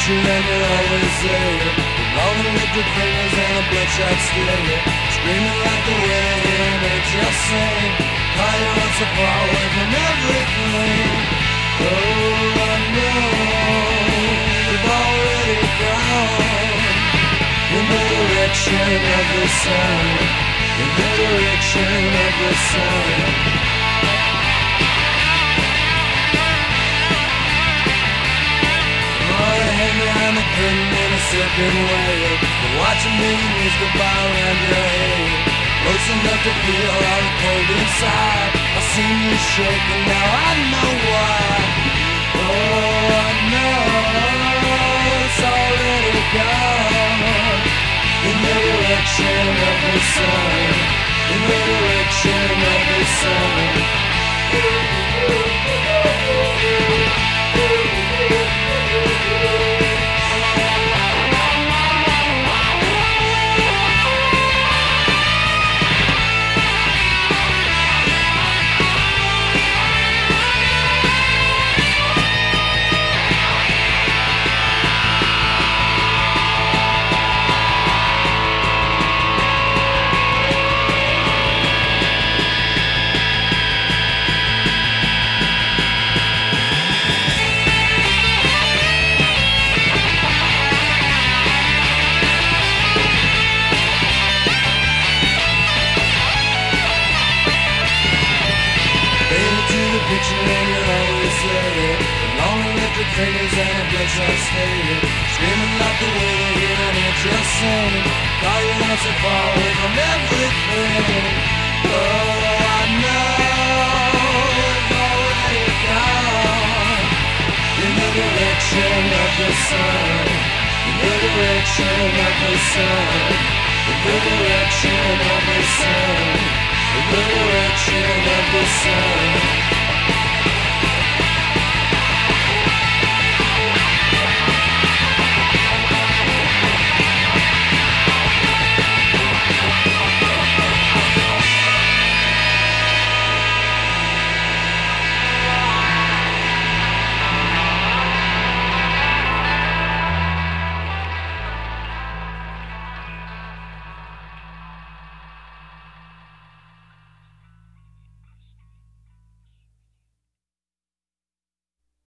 picture and you're always there, with long electric fingers and a bloodshot stare, screaming like the wind hearing it just sing. How you run so far away from everything. Oh, I know we've already gone in the direction of the sun, in the direction of the sun. Hang around the curtain in a certain way, watching millions go by around your head. Close enough to feel all the cold inside. I've seen you shake and now I know why. Oh, I know it's already gone in the direction of the sun, in the direction of the sun. Picture and you're always there, with long electric fingers and a bloodshot stare, screaming like the way they hear an just sing. Call you once so far away from everything. Oh, I know it's already gone in the direction of the sun, in the direction of the sun, in the direction of the sun, in the direction of the sun.